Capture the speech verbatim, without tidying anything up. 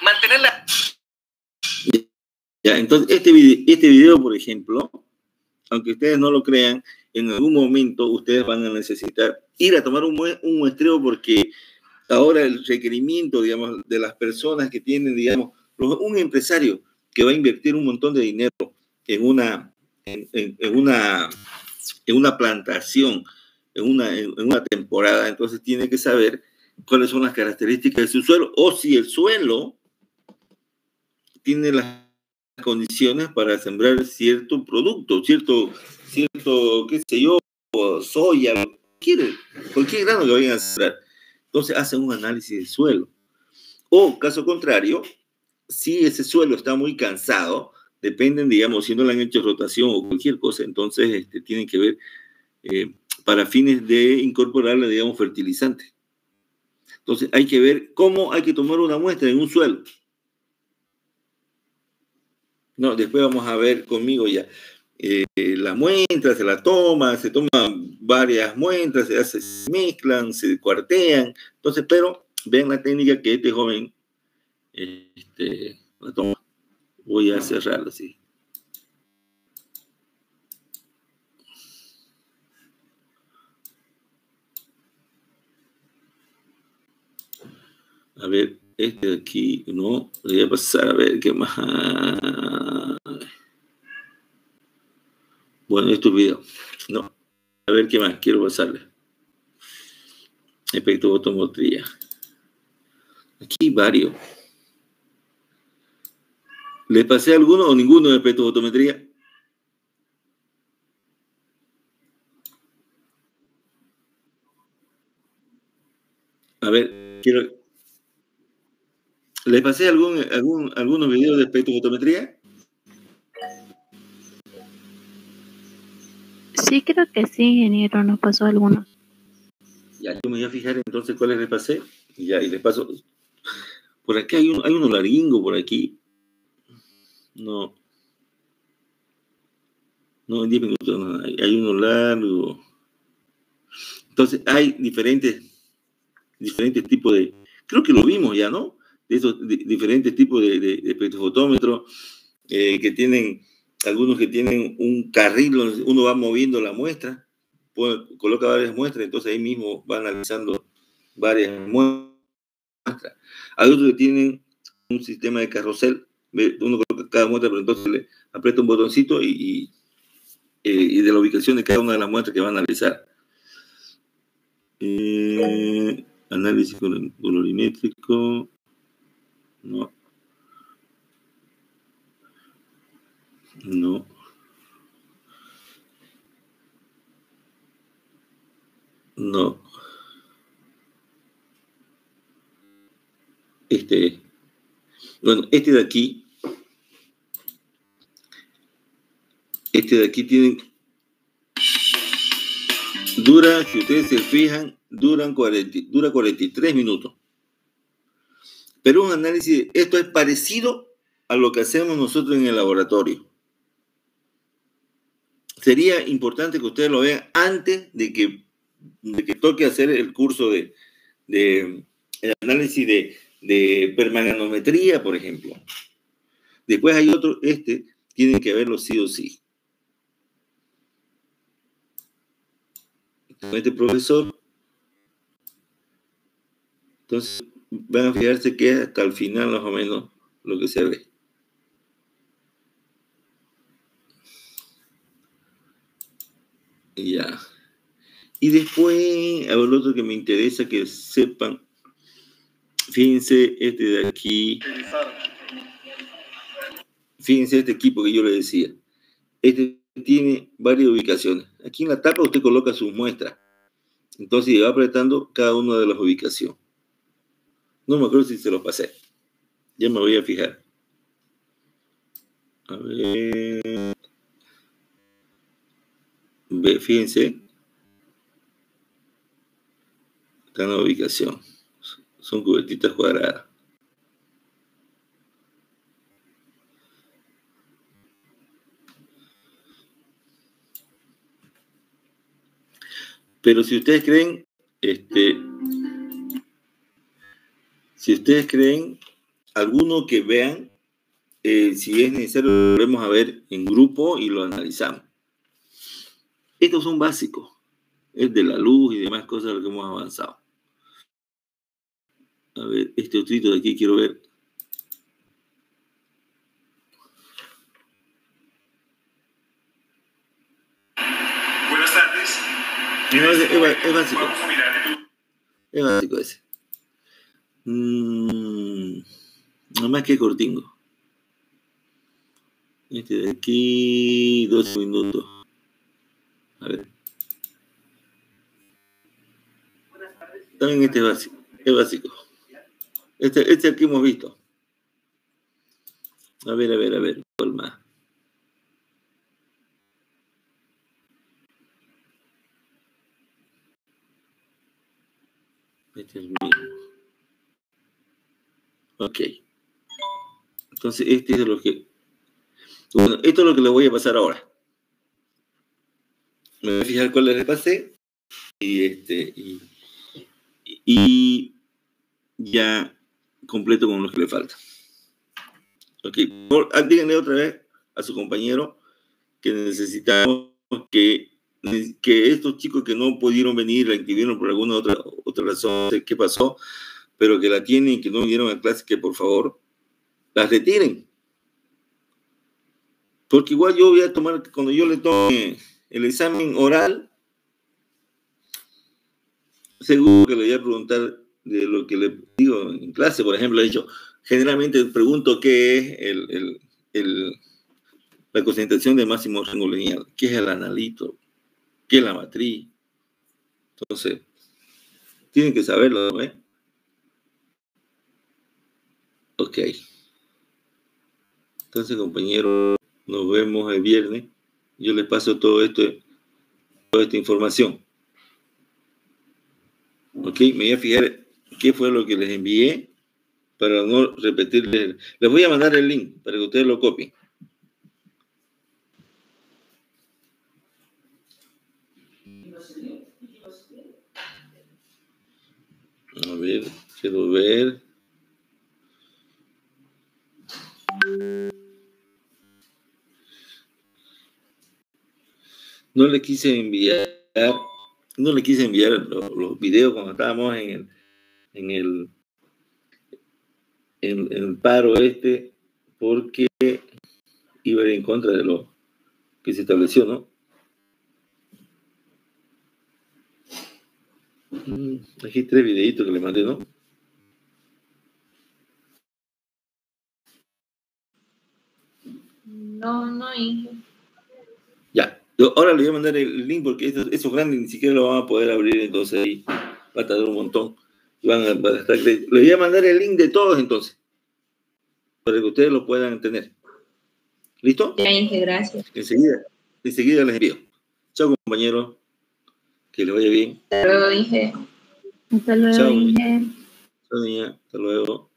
mantenerla. Ya, entonces, este video, este video, por ejemplo, aunque ustedes no lo crean, en algún momento ustedes van a necesitar ir a tomar un, un muestreo porque ahora el requerimiento, digamos, de las personas que tienen, digamos, un empresario que va a invertir un montón de dinero en una, en, en, en una, en una plantación, en una, en una temporada, entonces tiene que saber cuáles son las características de su suelo o si el suelo tiene las condiciones para sembrar cierto producto, cierto, cierto, qué sé yo, soya, cualquier, cualquier grano que vayan a sembrar. Entonces hacen un análisis del suelo. O, caso contrario, si ese suelo está muy cansado, dependen, digamos, si no le han hecho rotación o cualquier cosa, entonces este, tienen que ver eh, para fines de incorporarle, digamos, fertilizante. Entonces hay que ver cómo hay que tomar una muestra en un suelo. No, después vamos a ver conmigo ya. Eh, la muestra se la toma, se toman varias muestras, se, hace, se mezclan, se cuartean. Entonces, pero vean la técnica que este joven este, la toma. Voy a cerrarlo así. A ver, este de aquí, no, voy a pasar a ver qué más. Bueno, esto es video. No, a ver qué más quiero pasarle. Espectrofotometría. Aquí varios. ¿Les pasé alguno o ninguno de espectrofotometría? A ver, quiero... ¿Les pasé algún, algún, algunos videos de espectrofotometría? Sí, creo que sí, ingeniero, nos pasó algunos. Ya, yo me voy a fijar entonces cuáles les pasé. Y ya, y les paso. Por aquí hay, un, hay uno larguingo por aquí. No. No, en diez minutos no, hay, hay uno largo. Entonces, hay diferentes, diferentes tipos de... Creo que lo vimos ya, ¿no? De esos de, diferentes tipos de, de, de espectrofotómetros eh, que tienen, algunos que tienen un carril donde uno va moviendo la muestra, pone, coloca varias muestras, entonces ahí mismo va analizando varias muestras. Hay otros que tienen un sistema de carrusel, uno coloca cada muestra, pero entonces le aprieta un botoncito y, y, eh, y de la ubicación de cada una de las muestras que va a analizar. Eh, análisis colorimétrico. No. No. No. Este. Bueno, este de aquí. Este de aquí tiene. Dura, si ustedes se fijan, duran cuarenta, dura cuarenta y tres minutos. Pero un análisis, esto es parecido a lo que hacemos nosotros en el laboratorio. Sería importante que ustedes lo vean antes de que, de que toque hacer el curso de, de el análisis de, de permanganometría, por ejemplo. Después hay otro, este, tienen que verlo sí o sí. Con este profesor, entonces van a fijarse que es hasta el final más o menos lo que se ve. Y ya. Y después, a ver, lo otro que me interesa que sepan, fíjense este de aquí, fíjense este equipo que yo les decía. Este tiene varias ubicaciones. Aquí en la tapa usted coloca sus muestras. Entonces va apretando cada una de las ubicaciones. No me acuerdo si se los pasé. Ya me voy a fijar. A ver. Ve, fíjense. Está en la ubicación. Son cubetitas cuadradas. Pero si ustedes creen, este, si ustedes creen, alguno que vean, eh, si es necesario, lo volvemos a ver en grupo y lo analizamos. Estos son básicos, es de la luz y demás cosas de lo que hemos avanzado. A ver, este otrito de aquí quiero ver. Buenas tardes. No, es, es, es básico. Vamos a mirar el... Es básico ese. Mm, no más que cortingo. Este de aquí, doce minutos. A ver. También este es básico. Es básico. Este, este es el que hemos visto. A ver, a ver, a ver. ¿Cuál más? Este es el mismo. Ok. Entonces, este es lo que... Bueno, esto es lo que les voy a pasar ahora. Me voy a fijar cuál les pasé. Y este... Y, y ya completo con los que le faltan. Ok. Por, díganle otra vez a su compañero que necesitamos que, que estos chicos que no pudieron venir, la inscribieron por alguna otra, otra razón, no sé qué pasó, pero que la tienen, que no vinieron a clase, que por favor las retiren. Porque igual yo voy a tomar, cuando yo le tome el examen oral, seguro que le voy a preguntar de lo que le digo en clase. Por ejemplo, he dicho, generalmente pregunto qué es el, el, el, la concentración de máximo rango lineal, qué es el analito, qué es la matriz. Entonces, tienen que saberlo, ¿no? ¿Eh? Ok. Entonces, compañeros, nos vemos el viernes. Yo les paso todo esto, toda esta información. Ok, me voy a fijar qué fue lo que les envié para no repetirles. Les voy a mandar el link para que ustedes lo copien. A ver, quiero ver. No le quise enviar, no le quise enviar los, los videos cuando estábamos en el, en el, en, en el paro este, porque iba a ir en contra de lo que se estableció, ¿no? Aquí tres videitos que le mandé, ¿no? No, no, hijo. Ya. Yo ahora le voy a mandar el link porque esos, esos grandes ni siquiera lo van a poder abrir, entonces ahí va a tardar un montón. Y van a, van a estar, le voy a mandar el link de todos entonces, para que ustedes lo puedan tener. ¿Listo? Ya, Inge, gracias. Enseguida, enseguida les envío. Chao, compañeros. Que les vaya bien. Hasta luego, Inge. Hasta luego, Chao, Inge. Chao, niña. Hasta luego.